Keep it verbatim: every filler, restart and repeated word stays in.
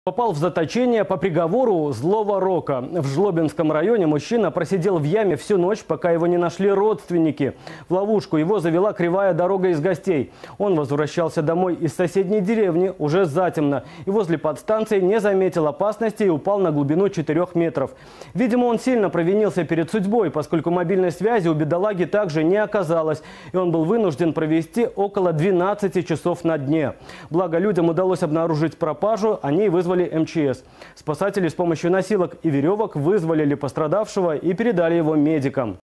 Попал в заточение по приговору злого рока. В Жлобинском районе мужчина просидел в яме всю ночь, пока его не нашли родственники. В ловушку его завела кривая дорога из Гостей. Он возвращался домой из соседней деревни уже затемно и возле подстанции не заметил опасности и упал на глубину четырёх метров. Видимо, он сильно провинился перед судьбой, поскольку мобильной связи у бедолаги также не оказалось, и он был вынужден провести около двенадцати часов на дне. Благо, людям удалось обнаружить пропажу, они вызвали эм че эс. Спасатели с помощью носилок и веревок вызволили пострадавшего и передали его медикам.